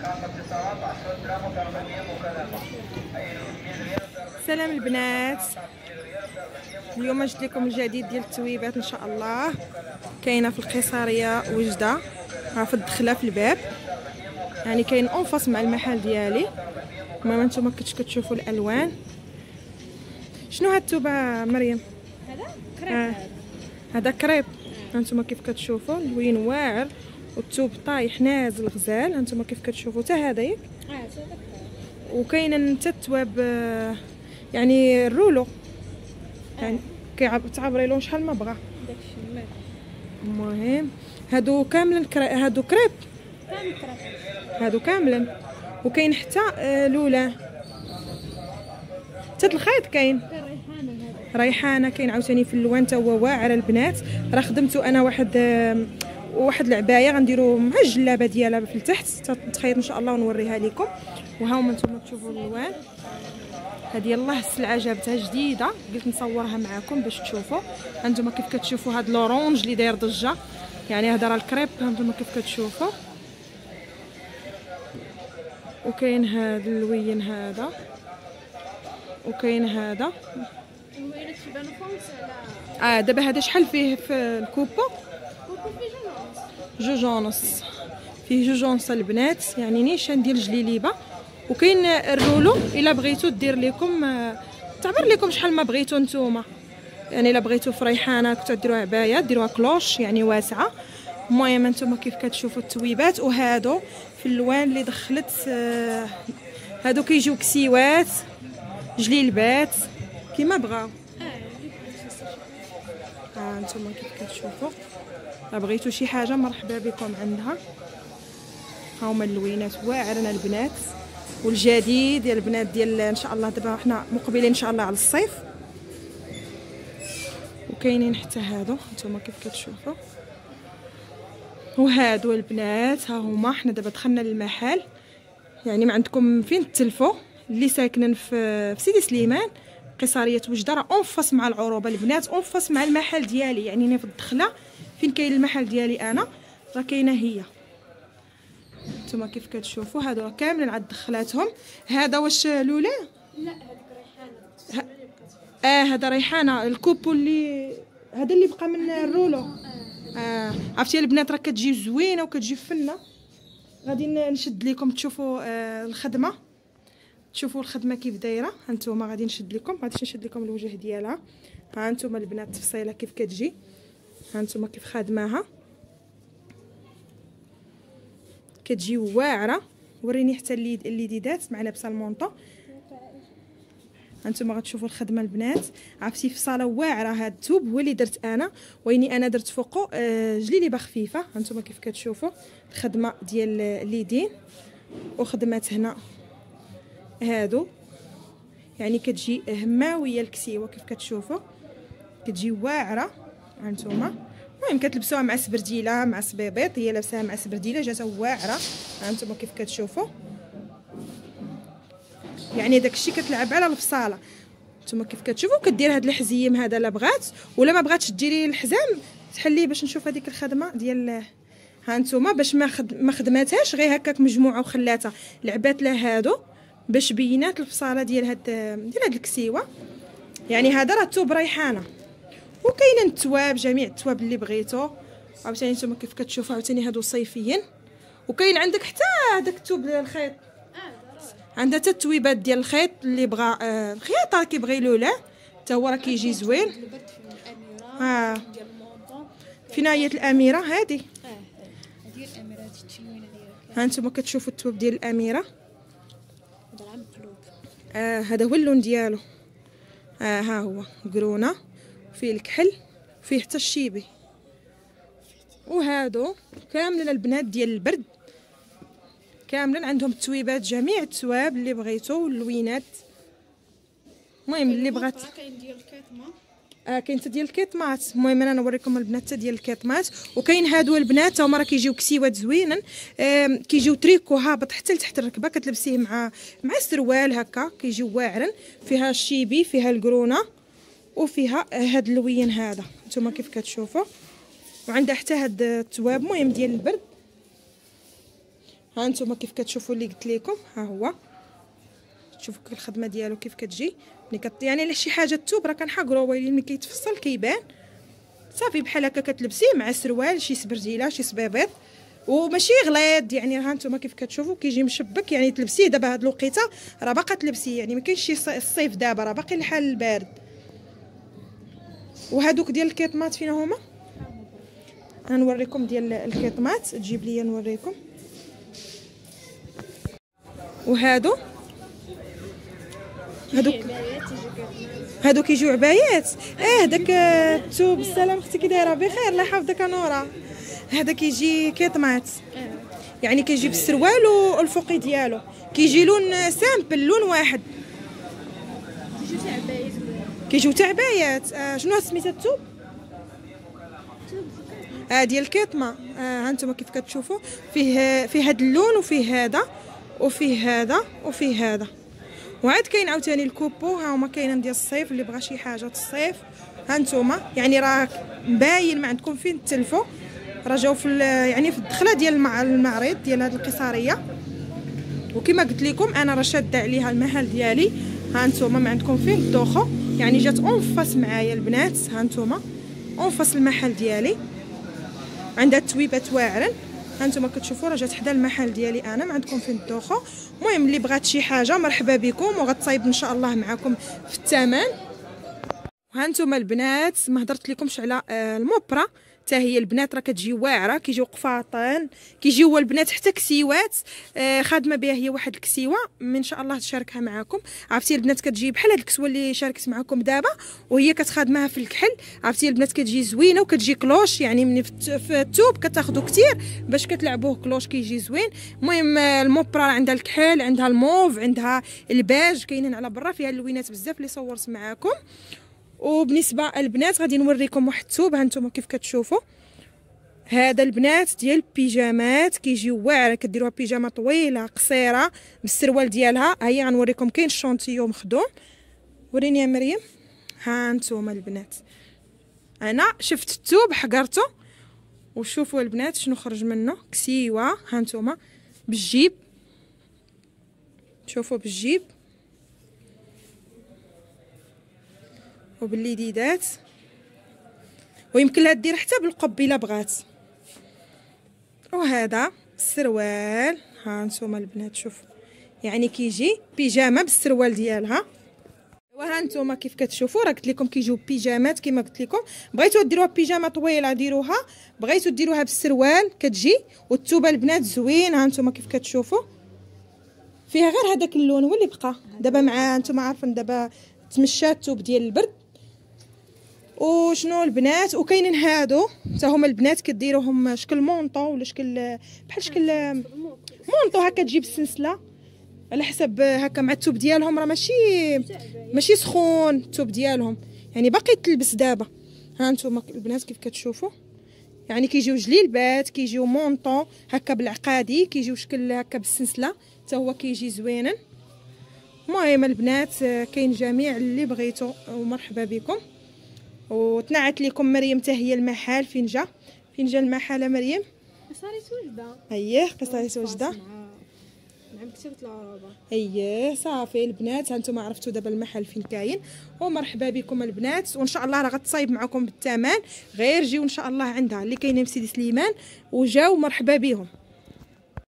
سلام البنات، اليوم جبت لكم الجديد ديال التويبات ان شاء الله. كاينه في القيصريه وجده، راه في الدخله في الباب، يعني كاين اونفاس مع المحل ديالي. المهم نتوما كتشوفوا الالوان. شنو هاد التوبه مريم؟ هذا كريب. هذا كريب. هانتوما كيف كتشوفوا الوين واعر والثوب طايح نازل غزال. هانتوما كيف كتشوفوا حتى هذا ياك. وكاين حتى التواب يعني الرولو، يعني تعبري لون شحال ما بغا داكشي. المهم هادو كاملين هادو كريب، هادو كاملين. وكاين حتى لولا حتى الخيط كاين ريحانه، كاين عاوتاني في اللوان تا هو واعر البنات. راه خدمتو انا واحد العبايه غنديرو مع الجلابه ديالها في التحت تتخيط ان شاء الله ونوريها لكم. وها هما نتوما تشوفوا الالوان. هذه يلاه السلعه جابتها جديده، قلت نصورها معكم باش تشوفوا. هانتوما كيف كتشوفوا هاد لورونج اللي داير ضجه، يعني هذا راه الكريب. هانتوما كيف كتشوفوا. وكاين هذا اللوين هذا، وكاين هذا الوينات تيبانو فونس على دابا هذا شحال فيه في الكوبو؟ جوج ونص. فيه جوج ونص البنات، يعني نيشان ديال الجليليبه. وكاين الرولو الا بغيتو دير لكم تعبر لكم شحال ما بغيتو نتوما، يعني الا بغيتو في ريحانه كنتو ديروها عبايه ديروها كلوش يعني واسعه. المهم نتوما كيف كتشوفوا التويبات. وهادو في اللوان اللي دخلت، هادو كيجيو كسيوات جليلبات كيما بغاو. نتوما كيف كتشوفوا. الا بغيتو شي حاجه مرحبا بكم عندها. ها هما اللوينات واعرين البنات، والجديد ديال البنات ديال ان شاء الله. دابا حنا مقبلين ان شاء الله على الصيف. وكاينين حتى هادو نتوما كيف كتشوفوا. وهادو البنات ها هما. حنا دابا دخلنا للمحل، يعني ما عندكم فين تلفوا. اللي ساكنين في سيدي سليمان قيصريه وجده راه اونفاس مع العروبه البنات، اونفاس مع المحل ديالي، يعني انا في الدخله فين كاين المحل ديالي انا راه كاينه هي. نتوما كيف كتشوفوا هادو راه كاملين عاد دخلاتهم. هذا واش لولا؟ لا هذيك ريحانه. هذا ريحانه الكوبو اللي هذا اللي بقى من الرولو. عرفتي البنات راه كتجي زوينه وكتجي فنه. غادي نشد لكم تشوفوا الخدمه، تشوفوا الخدمه كيف دايره. هانتوما غادي نشد لكم، غادي نشد لكم الوجه ديالها. ها انتم البنات التفصيله كيف كتجي. هانتوما كيف خادماها كتجي واعره. وريني حتى الليديدات مع لابسه المونطو. هانتوما غتشوفوا الخدمه البنات. عرفتي في صاله واعره. هاد الثوب هو اللي درت انا، ويني انا درت فوقو جليليبه خفيفه. هانتوما كيف كتشوفوا الخدمه ديال اليدين وخدمات هنا هادو، يعني كتجي هماويه الكسيوه كيف كتشوفوا، كتجي واعره. هانتوما المهم كتلبسوها مع سبرديله مع صبيبيط، هي لابساها مع سبرديله جاتها واعره. هانتوما كيف كتشوفوا، يعني داكشي كتلعب على الفصاله. نتوما كيف كتشوفوا كدير هاد الحزيم هذا لا بغات، ولا ما بغاتش ديري الحزام تحليه باش نشوف هذيك الخدمه ديال. هانتوما باش ما خدماتهاش غير هكاك مجموعه وخلاتها، لعبات لها هادو باش بينات الفصاله ديال هاد الكسيوه. يعني هذا راه الثوب ريحانه. وكاينين التواب، جميع التواب اللي بغيتو. عاوتاني نتوما كيف كتشوفوا عاوتاني هادو صيفيين. وكاين عندك حتى هذاك الثوب ديال الخيط، عندها حتى التويبات ديال الخيط اللي بغى الخياطه كيبغي لولا حتى هو راه كيجي زوين. فين هي الاميره هذه؟ هذه الاميره هذه التشوينه ديالها. ها نتوما كتشوفوا الثوب ديال الاميره. هذا العام مقلوب. هذا هو اللون ديالو. ها هو قرونه فيه الكحل فيه حتى الشيبي. وهادو كاملين البنات ديال البرد، كاملين عندهم التويبات جميع التواب اللي بغيتو واللوينات. المهم اللي بغات كاين ديال الكيطمه. كاين حتى ديال الكيطمات. المهم انا نوريكم البنات حتى ديال الكيطمات. وكاين هادو البنات هما راه كيجيو كسيوات زوينين، كيجيو تريكو هابط حتى لتحت الركبه، كتلبسيه مع السروال هكا كيجيو واعرين. فيها الشيبي فيها القرونه وفيها هاد اللوين هذا نتوما كيف كتشوفوا. وعندها حتى هاد التواب المهم ديال البرد. ها انتم كيف كتشوفوا اللي قلت لكم، ها هو شوفوا الخدمه ديالو كيف كتجي. يعني شي حاجه الثوب راه كنحقروا، ولكن ملي كيتفصل كيبان صافي بحال هكا كتلبسيه مع سروال شي سبرجيله شي صبيبيط وماشي غليظ. يعني ها انتم كيف كتشوفوا كيجي مشبك، يعني تلبسيه دابا هاد الوقيته راه باقا تلبسيه، يعني ما كاينش شي الصيف دابا راه باقي الحال البارد. وهادوك ديال الكيطمات فينا هما؟ غنوريكم ديال الكيطمات، تجيب ليا نوريكم. وهادو هادو كيجيو عبايات. داك الثوب السلام اختي كي دايره بخير الله يحفظك نورا. هذا كيجي كيطمات، يعني كيجي بالسروال والفوقي ديالو كيجي لون سامبل لون واحد. كيجيو تاع عبايات. شنو سميتها الثوب؟ ديال الكيطمه. ها انتم كيف كتشوفوا فيه هذا اللون وفيه هذا وفيه هذا وفيه هذا. وعاد كاين عاوتاني الكوبو، ها هما كاينين ديال الصيف اللي بغى شي حاجه الصيف. ها انتوما يعني راه باين ما عندكم فين تلفوا، راه جاو في يعني في الدخله ديال المعرض ديال هذه القصاريه. وكما قلت لكم انا راه شاده عليها المحل ديالي. ها انتوما ما عندكم فين تدوخوا، يعني جات اونفاس معايا البنات. ها انتوما اونفاس المحل ديالي، عندها التويبات واعرين. هانتوما كتشوفوا راه جات حدا المحل ديالي انا، ما عندكم فين تدوخوا. المهم اللي بغات شي حاجه مرحبا بكم، وغتصايب ان شاء الله معكم في الثمن. وهانتوما البنات ما هضرت لكمش على الموبرا، حتى هي البنات راه كتجي واعره، كيجيو قفاطين، كيجيو البنات حتى كسيوات. خادمه بها هي واحد الكسيوه ان شاء الله تشاركها معكم. عرفتي البنات كتجي بحال هاد الكسوه اللي شاركت معكم دابا، وهي كتخادمها في الكحل. عرفتي البنات كتجي زوينه وكتجي كلوش، يعني من في الثوب كتاخذوا كثير باش كتلعبوه كلوش كيجي زوين. المهم الموبرا عندها الكحل، عندها الموف، عندها الباج، كاينين على برا فيها اللوينات بزاف اللي صورت معكم. وبالنسبه البنات غادي نوريكم واحد الثوب. ها انتم كيف كتشوفوا هذا البنات ديال البيجامات، كيجيو واعره، كديروها بيجامه طويله قصيره بالسروال ديالها. ها هي غنوريكم كاين الشونتيو مخدوم. وريني يا مريم. ها انتم البنات انا شفت الثوب حقرته، وشوفوا البنات شنو خرج منه. كسيوه ها انتم بالجيب، شوفوا بالجيب وبالليديدات، ويمكن لها دير حتى بالقب الا بغات. وهذا السروال ها نتوما البنات شوفوا، يعني كيجي بيجامه بالسروال ديالها. وها نتوما كيف كتشوفوا راه قلت لكم كيجيو بيجامات كما قلت لكم. بغيتوا ديروها بيجامه طويله ديروها، بغيتوا ديروها بالسروال كتجي. والثوبه البنات زوين. ها نتوما كيف كتشوفوا فيها غير هذاك اللون هو اللي بقى دابا مع نتوما عارفين دابا تمشى الثوب ديال البرد. وشنو البنات وكاينين هادو حتى هما البنات كديروهم شكل مونطو ولا شكل بحال شكل مونطو هكا تجيب السلسله على حسب هكا مع الثوب ديالهم. راه ماشي سخون الثوب ديالهم، يعني باقي تلبس دابا. ها انتم البنات كيف كتشوفوا يعني كيجيو جليلبات، كيجيو مونطو هكا بالعقادي، كيجيو شكل هكا بالسلسله حتى هو كيجي زوينن. المهم البنات كاين جميع اللي بغيتو ومرحبا بكم. وتنعت لكم مريم حتى هي المحل فين جا المحل مريم؟ قصارية وجده. اييه قصارية وجده مع مكتبة العرابة. اييه صافي البنات هانتوما عرفتوا دابا المحل فين كاين. ومرحبا بكم البنات، وان شاء الله راه غتصايب معكم بالثمن. غير جيو ان شاء الله عندها اللي كاينين في سيدي سليمان وجاو مرحبا بهم.